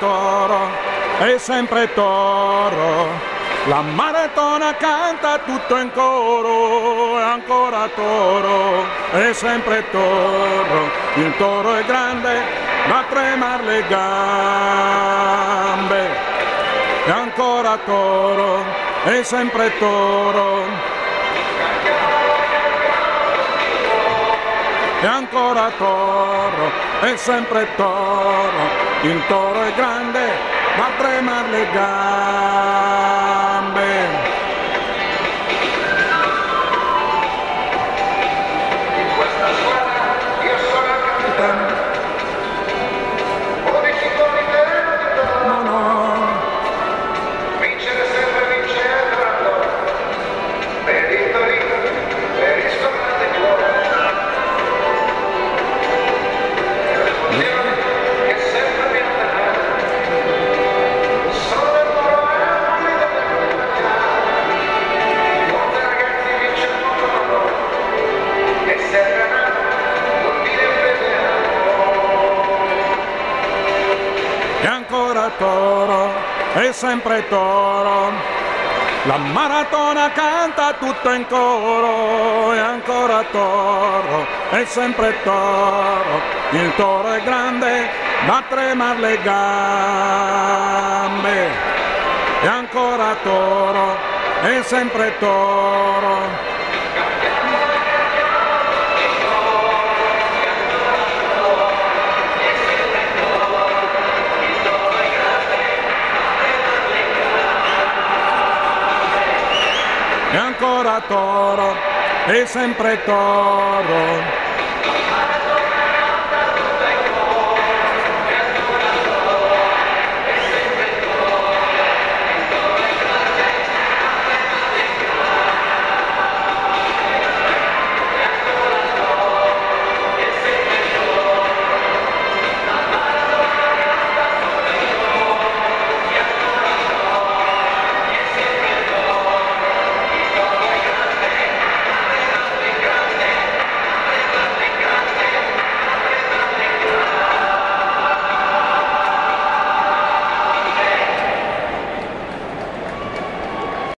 toro, è sempre toro. La maratona canta tutto in coro, è ancora toro, è sempre toro. Il toro è grande, da tremar le gambe. È ancora toro, è sempre toro. È ancora toro, è sempre toro. Il toro è grande, da tremar le gambe. In questa squadra io sono il capitano. 11 gol per No, no. vincere sempre vincendo. Per il Torino, per il suo grande cuore. Rispondiamo che sempre mi attacca. Sono il loro amore della comunità. Molte ragazzi vincono con loro. E se ganano, vuol dire vediamo. È ancora toro, è sempre toro. La maratona canta tutto in coro, è ancora toro, è sempre toro. Il toro è grande, da tremar le gambe. È ancora toro, è sempre toro. È ancora toro, è sempre toro.